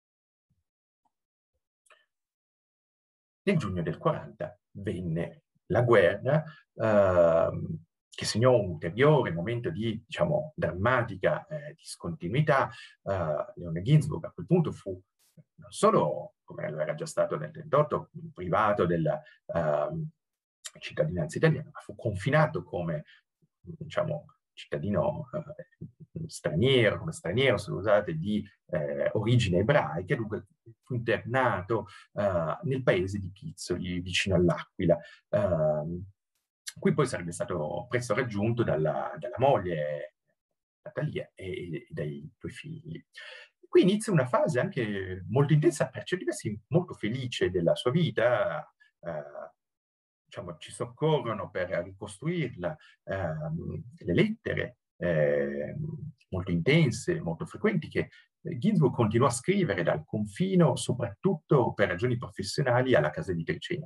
Nel giugno del quaranta venne la guerra, ehm, che segnò un ulteriore momento di, diciamo, drammatica eh, discontinuità. Eh, Leone Ginzburg a quel punto fu non solo, come lo era già stato nel trentotto, privato della uh, cittadinanza italiana, ma fu confinato come, diciamo, cittadino uh, straniero, come straniero, se usate, di eh, origine ebraica, dunque fu internato uh, nel paese di Pizzoli, vicino all'Aquila. Uh, qui poi sarebbe stato presto raggiunto dalla, dalla moglie Natalia e, e dai due figli. Qui inizia una fase anche molto intensa, per certi versi molto felice della sua vita. Eh, diciamo, ci soccorrono per ricostruirla eh, le lettere eh, molto intense, molto frequenti, che Ginzburg continuò a scrivere dal confino, soprattutto per ragioni professionali, alla casa editrice Einaudi.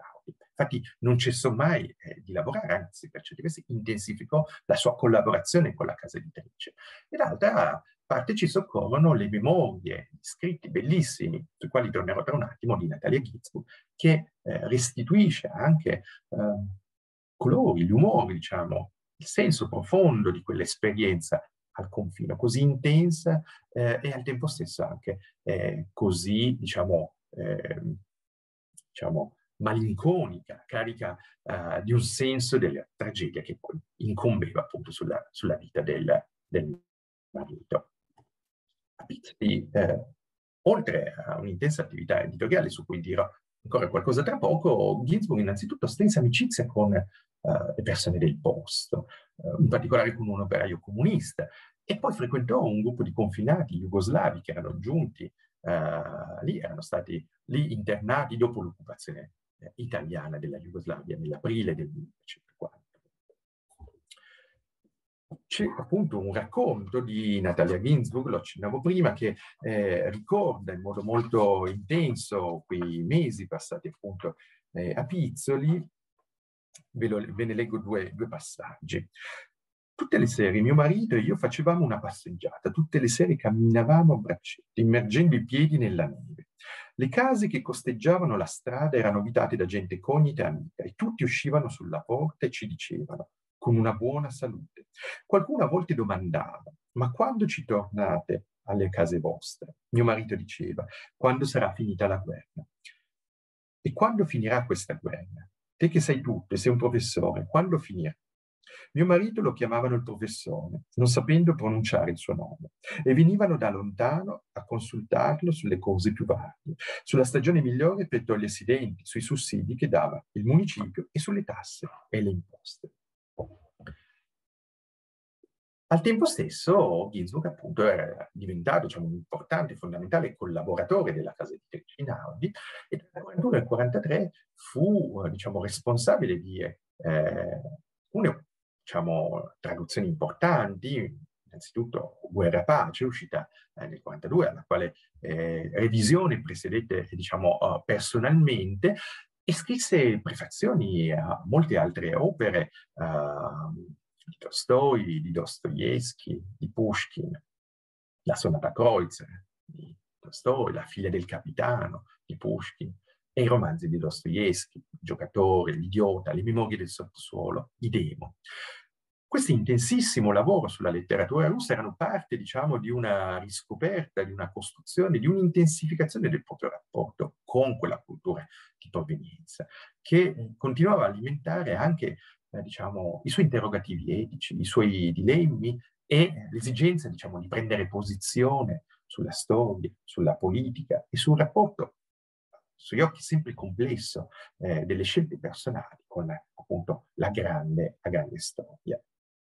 Infatti non cessò mai eh, di lavorare, anzi per certi versi intensificò la sua collaborazione con la casa editrice. E d'altra parte ci soccorrono le memorie, gli scritti bellissimi, sui quali tornerò tra un attimo, di Natalia Ginzburg, che eh, restituisce anche eh, colori, l'umore, diciamo, il senso profondo di quell'esperienza al confine, così intensa eh, e al tempo stesso anche eh, così, diciamo, eh, diciamo, malinconica, carica uh, di un senso della tragedia che poi incombeva appunto sulla, sulla vita del, del marito. E, eh, oltre a un'intensa attività editoriale su cui dirò ancora qualcosa tra poco, Ginzburg innanzitutto strinse amicizia con uh, le persone del posto, uh, in particolare con un operaio comunista, e poi frequentò un gruppo di confinati jugoslavi che erano giunti uh, lì, erano stati lì internati dopo l'occupazione eh, italiana della Jugoslavia nell'aprile del millenovecentoquaranta. C'è appunto un racconto di Natalia Ginzburg, lo accennavo prima, che eh, ricorda in modo molto intenso quei mesi passati appunto eh, a Pizzoli. Ve, lo, ve ne leggo due, due passaggi. Tutte le sere mio marito e io facevamo una passeggiata, tutte le sere camminavamo a braccetto, immergendo i piedi nella neve. Le case che costeggiavano la strada erano abitate da gente cognita e amica e tutti uscivano sulla porta e ci dicevano con una buona salute. Qualcuno a volte domandava, ma quando ci tornate alle case vostre? Mio marito diceva, quando sarà finita la guerra. E quando finirà questa guerra? Te che sai tutto e sei un professore, quando finirà? Mio marito lo chiamavano il professore, non sapendo pronunciare il suo nome, e venivano da lontano a consultarlo sulle cose più varie, sulla stagione migliore per togliersi i denti, sui sussidi che dava il municipio e sulle tasse e le imposte. Al tempo stesso, Ginzburg appunto era diventato, diciamo, un importante e fondamentale collaboratore della casa editrice Einaudi, e dal quarantuno al quarantatré fu, diciamo, responsabile di eh, alcune, diciamo, traduzioni importanti, innanzitutto Guerra Pace, uscita eh, nel quarantadue, alla quale eh, revisione presiedette, diciamo, uh, personalmente, e scrisse prefazioni a molte altre opere, uh, di Tolstoi, di Dostoevsky, di Pushkin, la Sonata Kreutzer di Tolstoi, La figlia del capitano di Pushkin, e i romanzi di Dostoevsky, Il giocatore, L'idiota, Le memorie del sottosuolo, I demo. Questo intensissimo lavoro sulla letteratura russa erano parte, diciamo, di una riscoperta, di una costruzione, di un'intensificazione del proprio rapporto con quella cultura di provenienza, che continuava a alimentare anche Eh, diciamo, i suoi interrogativi etici, i suoi dilemmi e l'esigenza, diciamo, di prendere posizione sulla storia, sulla politica e sul rapporto, sugli occhi sempre complesso, eh, delle scelte personali con appunto la grande, la grande storia.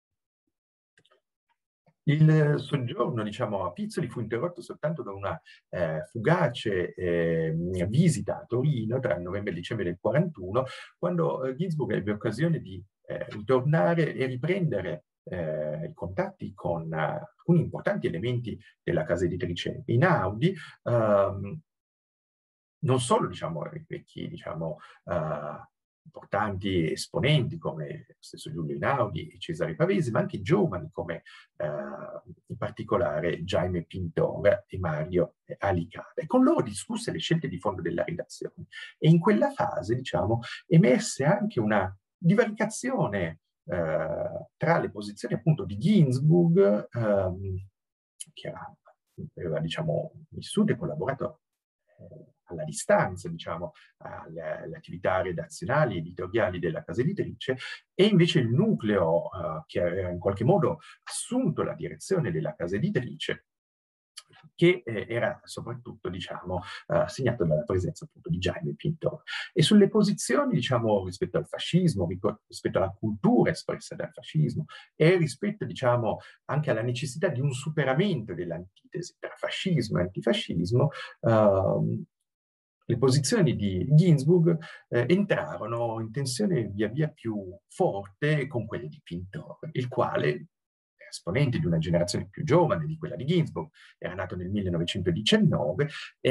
Il soggiorno, diciamo, a Pizzoli fu interrotto soltanto da una eh, fugace eh, visita a Torino tra il novembre e il dicembre del quarantuno, quando eh, Ginzburg ebbe occasione di eh, ritornare e riprendere eh, i contatti con uh, alcuni importanti elementi della casa editrice Einaudi, ehm, non solo, diciamo, i vecchi, diciamo, uh, importanti esponenti come lo stesso Giulio Einaudi e Cesare Pavese, ma anche giovani come uh, in particolare Jaime Pintor e Mario Alicata. E con loro discusse le scelte di fondo della redazione. E in quella fase, diciamo, emerse anche una divaricazione uh, tra le posizioni appunto di Ginzburg, um, che aveva, diciamo, vissuto e collaborato alla distanza, diciamo, alle, alle attività redazionali e editoriali della casa editrice, e invece il nucleo uh, che aveva in qualche modo assunto la direzione della casa editrice, che eh, era soprattutto, diciamo, uh, segnato dalla presenza appunto di Jaime Pintor. E sulle posizioni, diciamo, rispetto al fascismo, rispetto alla cultura espressa dal fascismo, e rispetto, diciamo, anche alla necessità di un superamento dell'antitesi tra fascismo e antifascismo, uh, le posizioni di Ginzburg eh, entrarono in tensione via via più forte con quelle di Pintor, il quale, esponente di una generazione più giovane di quella di Ginzburg, era nato nel millenovecentodiciannove, era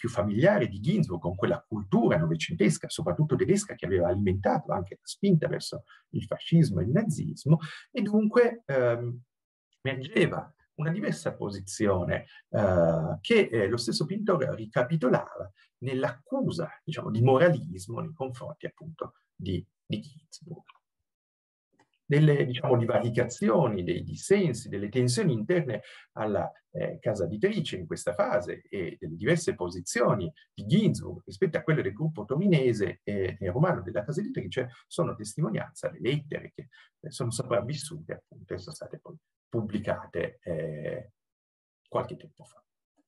più familiare di Ginsburg con quella cultura novecentesca, soprattutto tedesca, che aveva alimentato anche la spinta verso il fascismo e il nazismo, e dunque ehm, emergeva una diversa posizione eh, che eh, lo stesso Pintor ricapitolava nell'accusa, diciamo, di moralismo nei confronti appunto di, di Ginsburg. Delle, diciamo, divaricazioni, dei dissensi, delle tensioni interne alla eh, casa editrice in questa fase e delle diverse posizioni di Ginsburg rispetto a quelle del gruppo torinese e, e romano della casa editrice sono testimonianza le lettere che eh, sono sopravvissute appunto e sono state poi pubblicate eh, qualche tempo fa.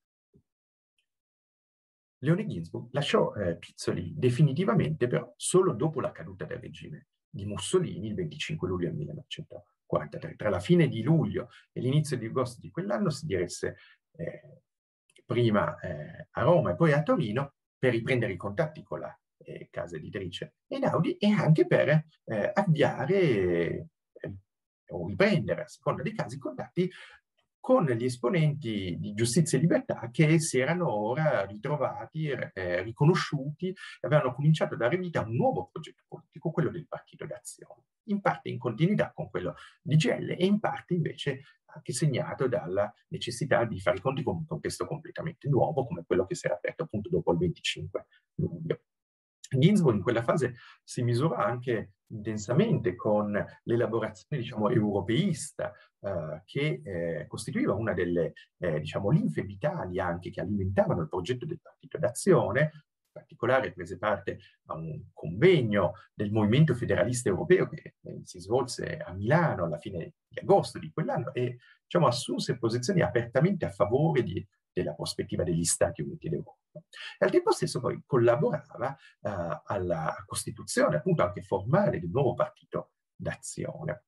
Leone Ginsburg lasciò eh, Pizzoli definitivamente però solo dopo la caduta del regime di Mussolini il venticinque luglio del millenovecentoquarantatré. Tra la fine di luglio e l'inizio di agosto di quell'anno si diresse eh, prima eh, a Roma e poi a Torino per riprendere i contatti con la eh, casa editrice Einaudi e anche per eh, avviare eh, o riprendere, a seconda dei casi, i contatti con gli esponenti di Giustizia e Libertà che si erano ora ritrovati, eh, riconosciuti e avevano cominciato a dare vita a un nuovo progetto politico, quello del Partito d'Azione, in parte in continuità con quello di G L e in parte invece anche segnato dalla necessità di fare i conti con un contesto completamente nuovo come quello che si era aperto appunto dopo il venticinque luglio. Ginsburg in quella fase si misura anche intensamente con l'elaborazione, diciamo, europeista eh, che eh, costituiva una delle, eh, diciamo, linfe vitali anche che alimentavano il progetto del Partito d'Azione. In particolare prese parte a un convegno del Movimento Federalista Europeo che eh, si svolse a Milano alla fine di agosto di quell'anno e, diciamo, assunse posizioni apertamente a favore di della prospettiva degli Stati Uniti d'Europa. E al tempo stesso poi collaborava uh, alla costituzione, appunto anche formale, del nuovo Partito d'Azione.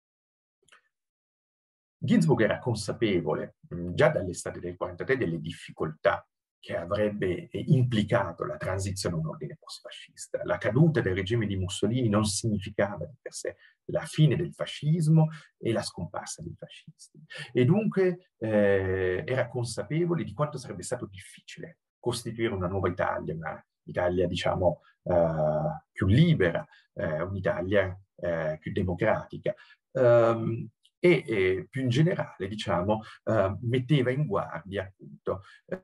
Ginsburg era consapevole mh, già dall'estate del quarantatré delle difficoltà che avrebbe eh, implicato la transizione a un ordine post-fascista. La caduta del regime di Mussolini non significava di per sé la fine del fascismo e la scomparsa dei fascisti. E dunque eh, era consapevole di quanto sarebbe stato difficile costituire una nuova Italia, una Italia, diciamo, eh, più libera, eh, un'Italia eh, più democratica. Um, e eh, più in generale, diciamo, eh, metteva in guardia appunto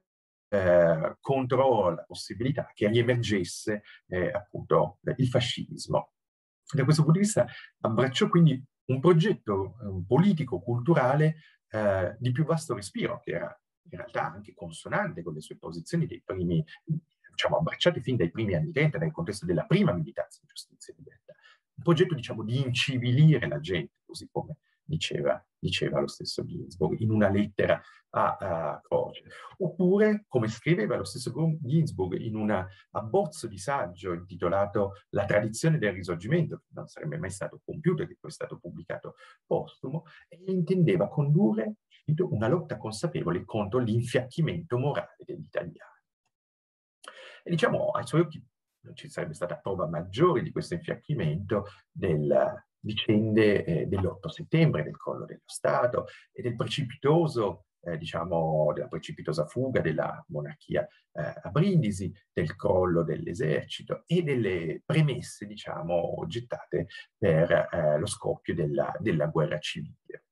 eh, contro la possibilità che riemergesse eh, appunto il fascismo. Da questo punto di vista abbracciò quindi un progetto eh, politico, culturale eh, di più vasto respiro, che era in realtà anche consonante con le sue posizioni dei primi, diciamo, abbracciate fin dai primi anni trenta nel contesto della prima militanza in giustizia e libertà. Un progetto, diciamo, di incivilire la gente, così come Diceva, diceva lo stesso Ginsburg in una lettera a, a Croce. Oppure, come scriveva lo stesso Ginsburg in un abbozzo di saggio intitolato La tradizione del risorgimento, che non sarebbe mai stato compiuto e che poi è stato pubblicato postumo, e intendeva condurre una lotta consapevole contro l'infiacchimento morale degli italiani. E diciamo, ai suoi occhi non ci sarebbe stata prova maggiore di questo infiacchimento del vicende eh, dell'otto settembre, del crollo dello Stato e del precipitoso, eh, diciamo, della precipitosa fuga della monarchia eh, a Brindisi, del crollo dell'esercito e delle premesse, diciamo, gettate per eh, lo scoppio della, della guerra civile.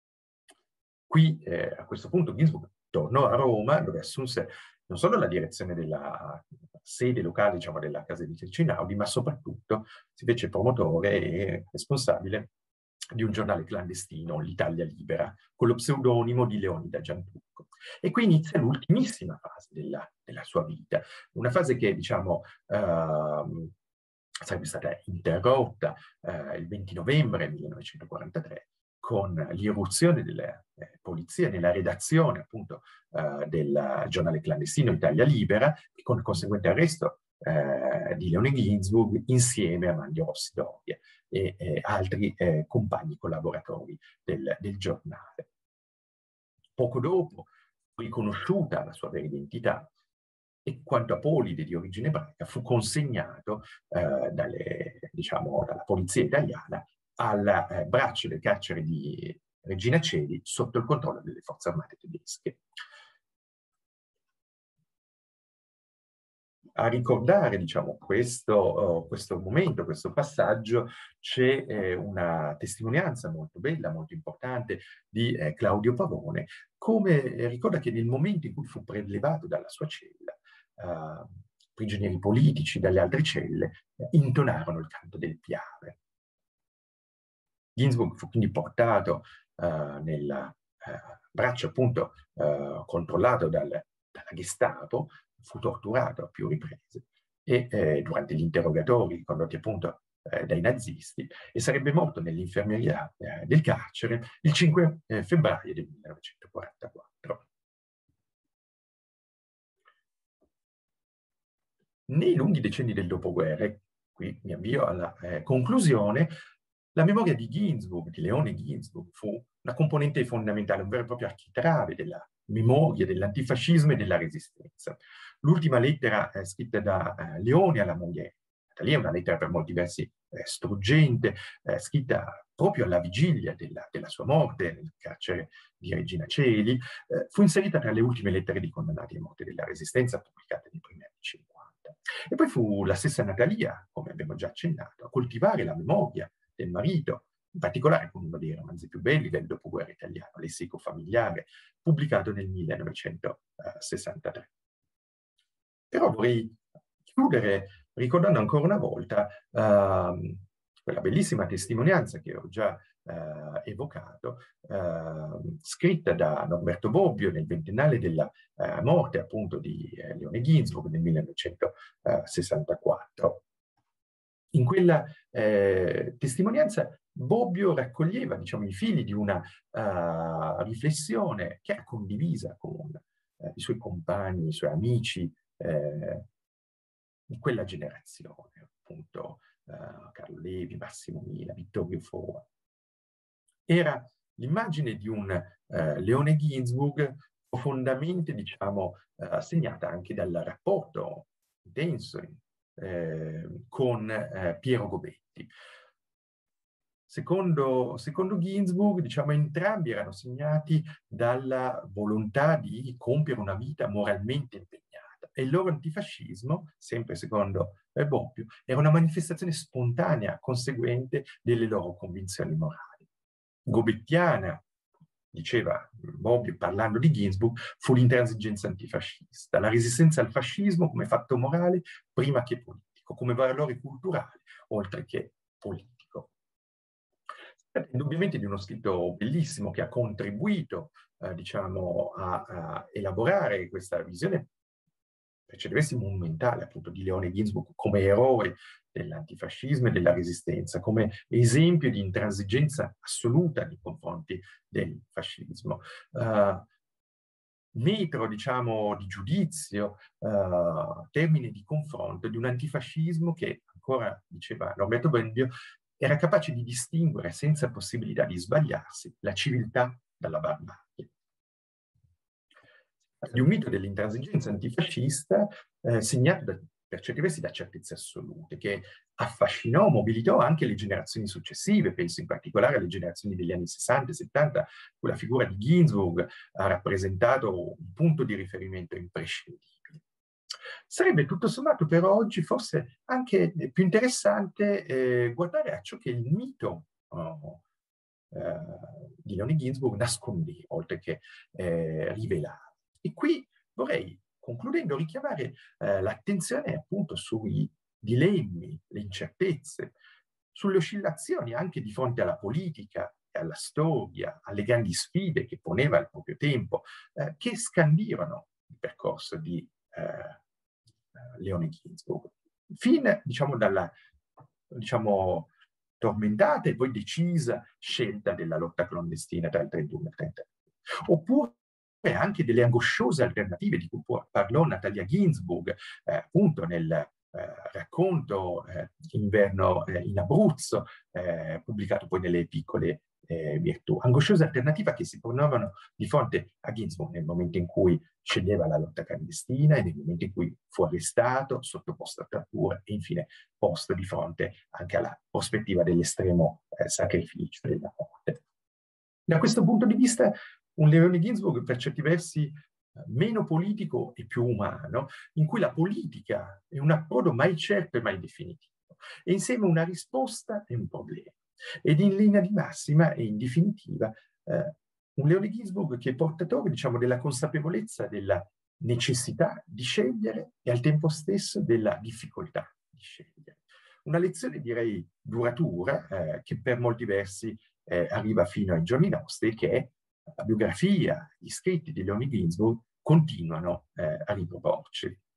Qui, eh, a questo punto, Ginsburg tornò a Roma, dove assunse non solo la direzione della sede locale, diciamo, della casa editrice Einaudi, ma soprattutto si fece promotore e responsabile di un giornale clandestino, l'Italia Libera, con lo pseudonimo di Leonida Gianturco. E qui inizia l'ultimissima fase della, della sua vita, una fase che, diciamo, uh, sarebbe stata interrotta uh, il venti novembre millenovecentoquarantatré con l'irruzione delle eh, polizie nella redazione appunto eh, del giornale clandestino Italia Libera e con il conseguente arresto eh, di Leone Ginsburg insieme a Manlio Rossi Doria e eh, altri eh, compagni collaboratori del, del giornale. Poco dopo, riconosciuta la sua vera identità, e quanto a Polide di origine ebraica, fu consegnato eh, dalle, diciamo, dalla polizia italiana al eh, braccio del carcere di Regina Coeli sotto il controllo delle forze armate tedesche. A ricordare, diciamo, questo, uh, questo momento, questo passaggio, c'è eh, una testimonianza molto bella, molto importante di eh, Claudio Pavone, come eh, ricorda che nel momento in cui fu prelevato dalla sua cella, uh, prigionieri politici dalle altre celle eh, intonarono il canto del Piave. Ginsburg fu quindi portato uh, nel uh, braccio appunto uh, controllato dal, dalla Gestapo, fu torturato a più riprese e eh, durante gli interrogatori condotti appunto eh, dai nazisti, e sarebbe morto nell'infermeria eh, del carcere il cinque febbraio del millenovecentoquarantaquattro. Nei lunghi decenni del dopoguerra, qui mi avvio alla eh, conclusione, la memoria di Ginsburg, di Leone Ginsburg, fu una componente fondamentale, un vero e proprio architrave della memoria dell'antifascismo e della resistenza. L'ultima lettera eh, scritta da eh, Leone alla moglie Natalia, una lettera per molti versi eh, struggente, eh, scritta proprio alla vigilia della, della sua morte nel carcere di Regina Coeli, eh, fu inserita tra le ultime lettere di condannati a morte della resistenza pubblicate nei primi anni cinquanta. E poi fu la stessa Natalia, come abbiamo già accennato, a coltivare la memoria del marito, in particolare con uno dei romanzi più belli del dopoguerra italiano, Lessico familiare, pubblicato nel millenovecentosessantatré. Però vorrei chiudere ricordando ancora una volta uh, quella bellissima testimonianza che ho già uh, evocato, uh, scritta da Norberto Bobbio nel ventennale della uh, morte appunto di uh, Leone Ginsburg nel millenovecentosessantaquattro. In quella eh, testimonianza Bobbio raccoglieva, diciamo, i fili di una uh, riflessione che era condivisa con uh, i suoi compagni, i suoi amici eh, di quella generazione, appunto uh, Carlo Levi, Massimo Mila, Vittorio Fora. Era l'immagine di un uh, Leone Ginsburg profondamente, diciamo, uh, segnata anche dal rapporto intenso Eh, con eh, Piero Gobetti. Secondo, secondo Ginsburg, diciamo, entrambi erano segnati dalla volontà di compiere una vita moralmente impegnata, e il loro antifascismo, sempre secondo eh, Bobbio, era una manifestazione spontanea, conseguente delle loro convinzioni morali. Gobettiana, diceva Bobbio parlando di Ginsburg, fu l'intransigenza antifascista, la resistenza al fascismo come fatto morale prima che politico, come valore culturale oltre che politico. Indubbiamente di uno scritto bellissimo che ha contribuito eh, diciamo, a, a elaborare questa visione per certi versi monumentale appunto di Leone Ginsburg come eroe dell'antifascismo e della resistenza, come esempio di intransigenza assoluta nei confronti del fascismo. Uh, metro, diciamo, di giudizio, uh, termine di confronto di un antifascismo che, ancora diceva Norberto Bobbio, era capace di distinguere senza possibilità di sbagliarsi la civiltà dalla barbarie. Di un mito dell'intransigenza antifascista eh, segnato da, per certi versi da certezze assolute, che affascinò, mobilitò anche le generazioni successive. Penso in particolare alle generazioni degli anni sessanta e settanta, cui la figura di Ginsburg ha rappresentato un punto di riferimento imprescindibile. Sarebbe tutto sommato per oggi forse anche più interessante eh, guardare a ciò che il mito oh, eh, di Leone Ginsburg nascondeva, oltre che eh, rivelava. E qui vorrei, concludendo, richiamare eh, l'attenzione appunto sui dilemmi, le incertezze, sulle oscillazioni anche di fronte alla politica e alla storia, alle grandi sfide che poneva al proprio tempo, eh, che scandirono il percorso di eh, Leone Ginsburg. Fin, diciamo, dalla, diciamo, tormentata e poi decisa scelta della lotta clandestina tra il trentuno e il trentadue. Oppure anche delle angosciose alternative di cui parlò Natalia Ginsburg, eh, appunto nel eh, racconto eh, Inverno eh, in Abruzzo, eh, pubblicato poi nelle Piccole eh, Virtù. Angosciose alternative che si ponevano di fronte a Ginsburg nel momento in cui sceglieva la lotta clandestina e nel momento in cui fu arrestato, sottoposto a tortura e infine posto di fronte anche alla prospettiva dell'estremo eh, sacrificio della morte. Da questo punto di vista, un Leone Ginsburg per certi versi meno politico e più umano, in cui la politica è un approdo mai certo e mai definitivo, e insieme una risposta e un problema. Ed in linea di massima e in definitiva, eh, un Leone Ginsburg che è portatore, diciamo, della consapevolezza della necessità di scegliere e al tempo stesso della difficoltà di scegliere. Una lezione, direi, duratura, eh, che per molti versi eh, arriva fino ai giorni nostri, che è la biografia, gli scritti di Leone Ginsburg continuano eh, a riproporci.